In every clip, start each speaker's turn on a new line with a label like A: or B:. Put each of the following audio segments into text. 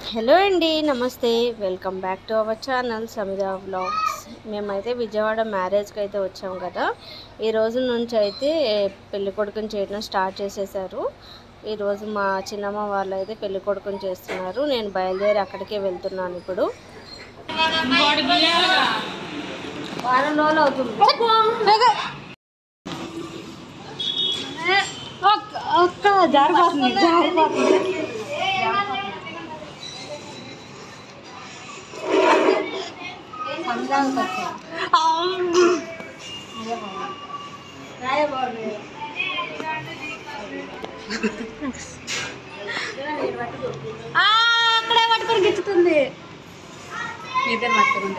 A: Hello అండి, నమస్తే. Welcome back to our channel Samidha vlogs. మేమైతే విజయవాడ మ్యారేజ్కి అయితే వచ్చాం కదా. ఈ రోజు నుంచి అయితే పెళ్లి కొడుకుని చేయడం స్టార్ట్ చేసేసారు. ఈరోజు మా చిన్నమ్మ వాళ్ళు అయితే పెళ్లి కొడుకుని చేస్తున్నారు. నేను బయలుదేరి అక్కడికే వెళ్తున్నాను. ఇప్పుడు వారం రోజులు అవుతుంది. అక్కడే పట్టుకొని గిచ్చుతుంది. ఇద్దరు పట్టుకుంటుంది.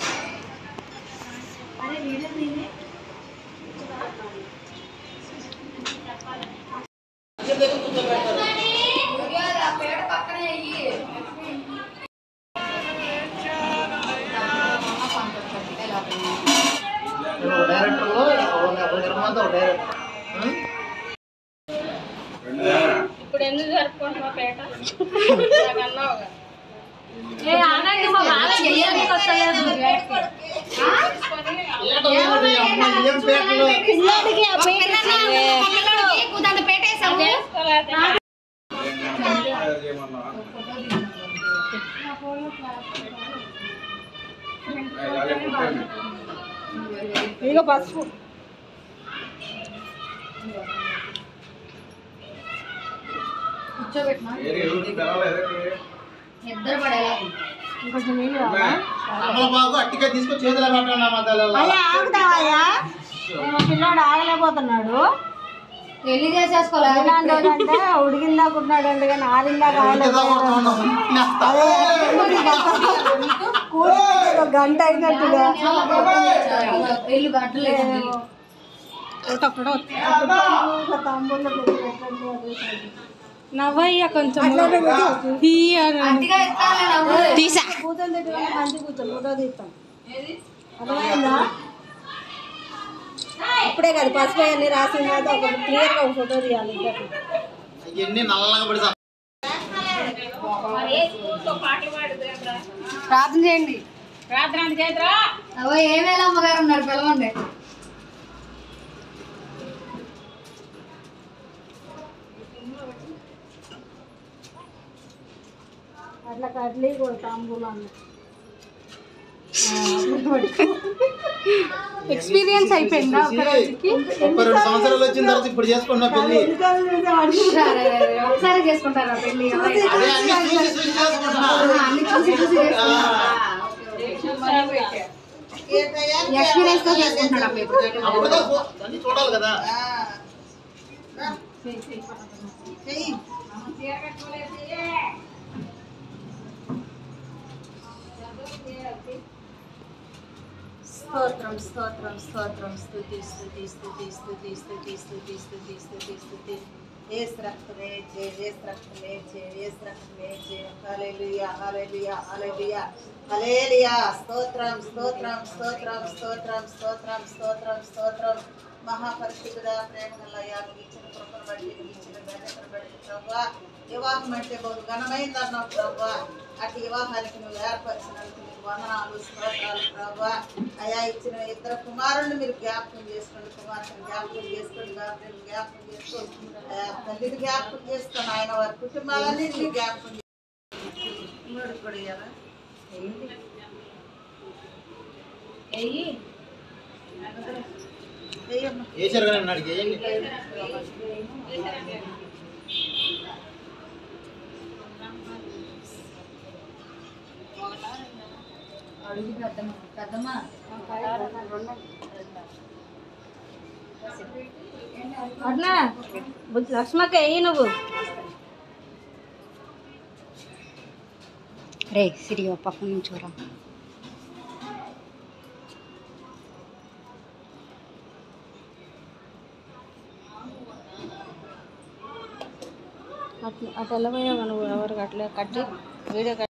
A: ఇప్పుడు ఎందుకు జరుపుకుంటున్నా పేట ఇక పసుపు
B: అట్టిగా తీసుకొని చేతులు
A: ఆగుతావయ్యా. పిల్లాడు ఆగలేకపోతున్నాడు. పెళ్లి చేసేసుకోవాలంటే ఉడికిందాకున్నాడు అంటే కానీ ఆరిందాక గంట అయినట్టుగా నవ్వయ్య కొంచెం తీసా కూర్చొని మంచి కూర్చొని ఫోటో తీస్తాం. అర్థమైందా? ఇప్పుడే కాదు, పసుపు అన్నీ రాసిన తర్వాత ఒక క్లియర్గా ఒక ఫోటో తీయాలి. ప్రార్థన చేయండి. ప్రార్థన చేద్దరా ఏమేలా అమ్మగారు ఉన్నారు, పిలవండి. అట్లా కట్లీ తాంబూలాన్ని ఎక్స్పీరియన్స్ అయిపోయిందా ఒక రోజుకి?
B: 32 సంవత్సరాలు వచ్చిన తర్వాత ఇప్పుడు చేసుకున్నా పెళ్లి.
A: ఒకసారి చేసుకుంటారా పెళ్లి? ఎక్స్పీరియన్స్ తో చేసుకుంటారా?
B: చూడాలి కదా.
A: స్తోత్రం స్తోత్రం స్తోత్రం స్తుతి స్తుతి స్తుతి స్తుతి స్తుతి స్తుతి స్తుతి స్తుతి స్తుతి యేసు రక్తమే జయ, యేసు రక్తమే జయ, యేసు రక్తమే జయ. హల్లెలూయా హల్లెలూయా హల్లెలూయా హల్లెలూయా. స్తోత్రం స్తోత్రం స్తోత్రం స్తోత్రం స్తోత్రం స్తోత్రం స్తోత్రం. మహాపరిశుద్ధుడా, ప్రేమగలయ్యా, ఇచ్చిన కృపను బట్టి, ఇచ్చిన ఘనతను బట్టి ప్రభువా, వివాహం అంటే బహు ఘనమైంది అన్నావు ప్రభువా. అటు వివాహానికి నువ్వు ఏర్పరిచినందుకు నీకు వందనాలు, స్తోత్రాలు ప్రభువా. అయా, ఇచ్చిన ఇద్దరు కుమారులను మీరు జ్ఞాపకం చేసుకోండి, కుమార్తెను జ్ఞాపకం చేసుకోండి, గాబ్రియల్ని జ్ఞాపకం చేసుకోండి, తల్లిని జ్ఞాపకం చేసుకోండి, ఆయన వారి కుటుంబాలన్నింటినీ జ్ఞాపకం చేసుకోండి. కూడా ఇవ్వాలా వెయ్యి
B: వేసారు కానీ నాడికి
A: పెద్దమ్మా అట్లా లక్ష్మక్క వెయ్యి నువ్వు. రే సిరియో పక్క నుంచి రా. అటు వెళ్ళబోయావు నువ్వు, ఎవరికి అట్లా కట్టి వీడియో కట్టి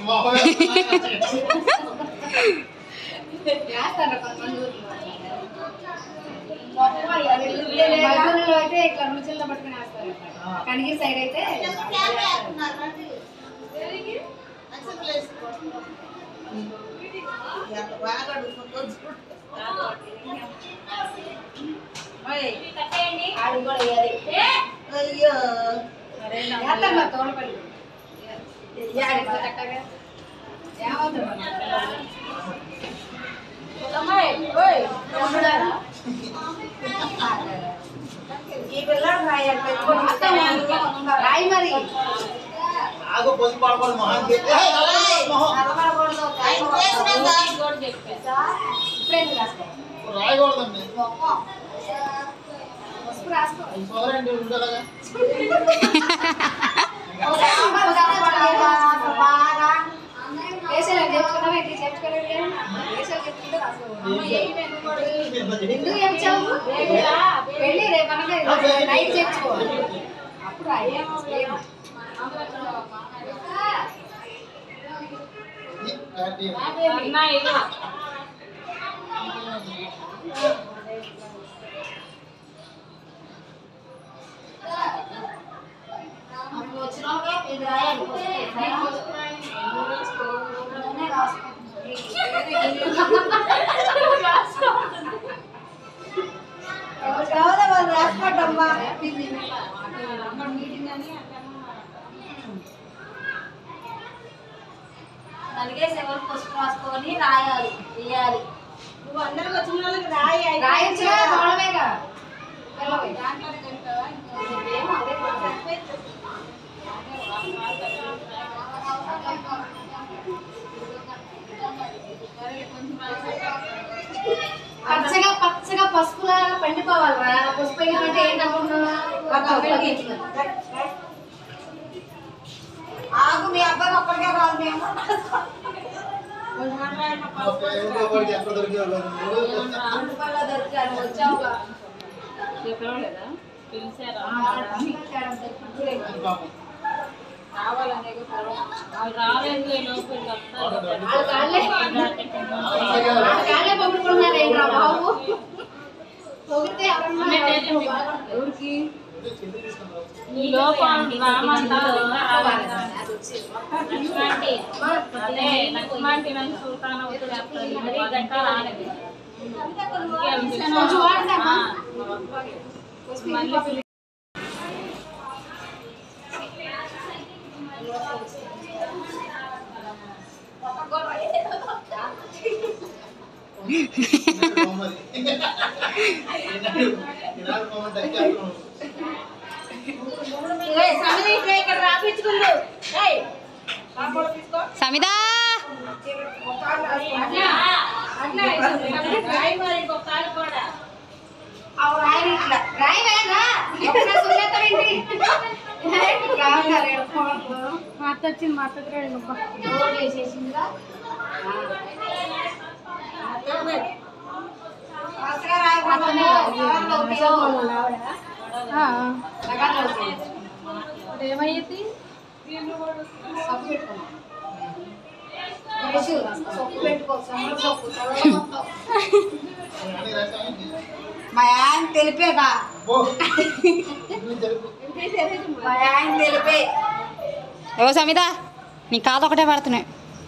C: మధురలో అయితే ఇట్లా రుచుల్లో పట్టుకుని వేస్తారు. కనిగిరి సైడ్ అయితే
A: అయ్యో
C: తోడపల్లి
A: ఈ పిల్లడు రాయాలి
C: రాయి మరి
B: ఆగు పోసి పడకూడదు మొహాన్ చెప్పి రాయకూడదండి సోదరండి ఉండగా
C: పెళ్ళి రేపు నైట్ చేర్చుకోవాలి అప్పుడు
A: రాసుకోటమ్మా నలిగేసి ఎవరు పసుపు రాసుకొని రాయాలి వేయాలి. నువ్వు అందరికి వచ్చిన వాళ్ళకి
C: రాయొచ్చు పచ్చగా పచ్చగా పసుపులాగా పండిపోవాలి. పసుపు అంటే ఏంటనుకుంటున్నా
A: ఆగు మీ అబ్బాయి ఒక్కడికే రాదు మేము దొరికారు వచ్చావుగా
C: పంపుకున్నారేంట్రా బాబు పొగితే ఎవరికి
D: సమిత
C: మాత వచ్చింది మాత చేసేసిందిగా ఏమయ్యేది
A: మా ఆయన తెలిపేదా మా ఆయన తెలిపే
D: ఏవో సమిత నీ కాదు ఒకటే పడుతున్నాయి.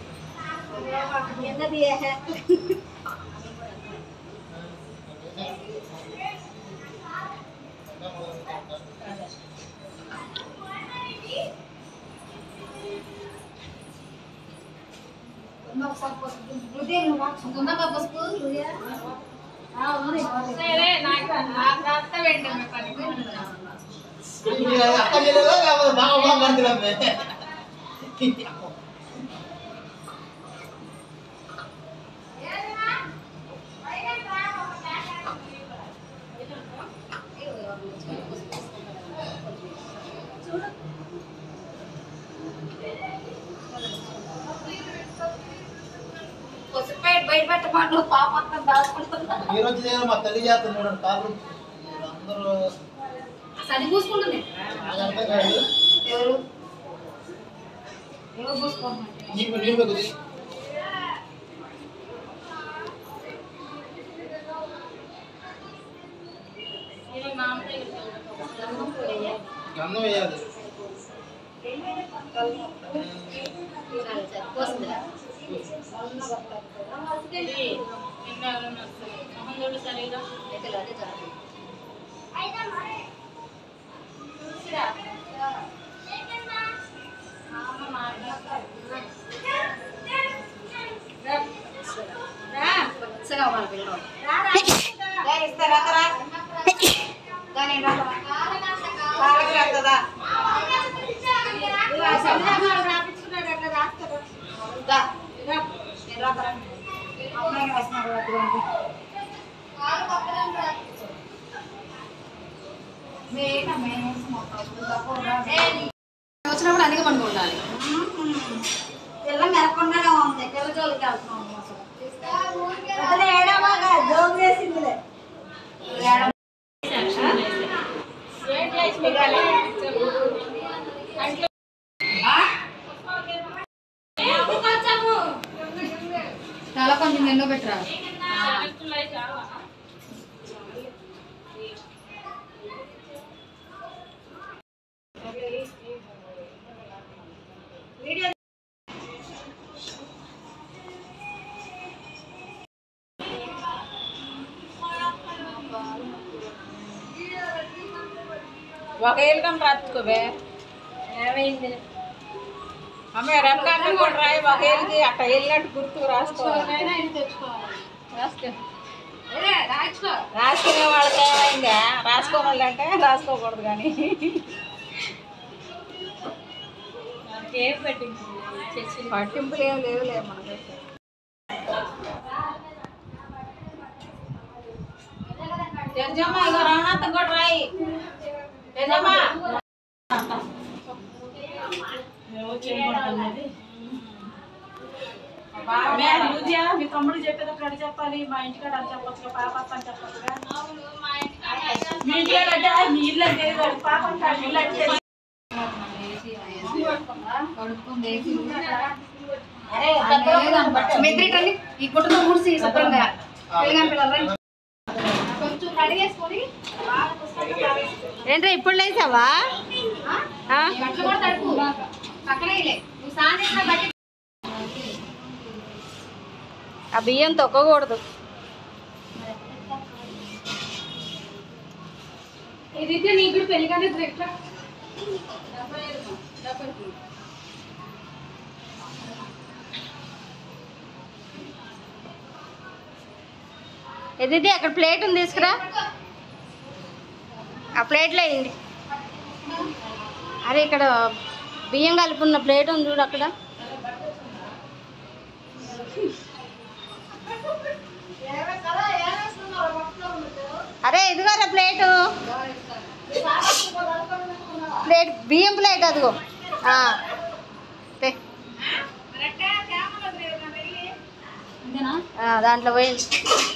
A: బయట పెట్టమాడు పాప దాచుకుంటున్నా
B: మా తల్లి చేస్తున్నాడు కాదు అందరూ
C: సరి పూసుకుంటుంది
B: అర్థం కాదు
C: ఎవరు పూసుకుంటున్నారు
B: నీకు నీకు కొద్ది గన్నం వేయాలి.
C: వచ్చినప్పుడు అందుకే పండుగ ఉండాలి.
A: పిల్ల మెరకుండానే ఉంది. పిల్ల జోలికి వెళ్తున్నాం ఏడమాగా జోగు చేసిందిలే.
C: చాలా కొంచెం ఎన్నో పెట్టరా.
A: ఒక ఏళ్ళకం రాసుకోవే ఏమైంది అమ్మ రకాన్ని కూడా రాయి. ఒక ఏళ్ళకి అట్ట వెళ్ళినట్టు గుర్తుకు రాసుకోవాలి. రాసుకునే వాళ్ళకి ఏమైందా? రాసుకోని వాళ్ళు అంటే రాసుకోకూడదు కానీ పట్టింపులు ఏం లేవులే మనకి. తెజమ్మ ఇక రమణాథం కూడా రాయి. తెజమ్మ
E: మీ తమ్ముడు చెప్పేటప్పుడు అడి చెప్పాలి. మా ఇంటికాడ అని చెప్పొచ్చు, పాప అని చెప్పొచ్చుగా. మీ ఇంటికాడ అంటే మీ ఇల్లు అంటే పాప అంటారు. ఇల్లు అంటే
C: ఈ గుట్టతో మూసి శుభ్రంగా పిల్లలు కొంచెం కడిగేసుకొని
D: ఏంట్రా ఇప్పుడు లేసావా?
C: బట్టలు కూడా తడుపు పక్కనే నువ్వు స్నానం చేసిన బట్టి
D: ఆ బియ్యం తొక్కకూడదు.
C: ఇది నీకు కూడా పెళ్లి కానీ
D: ఎదిది అక్కడ ప్లేట్ ఉంది, తీసుకురా. ఆ ప్లేట్లో వేయండి. అరే ఇక్కడ బియ్యం కలుపున్న ప్లేట్ ఉంది చూడు అక్కడ. అరే ఇదిగోరా ప్లేటు. ప్లేట్ బియ్యం ప్లేట్ అదిగో. దాంట్లో పోయింది.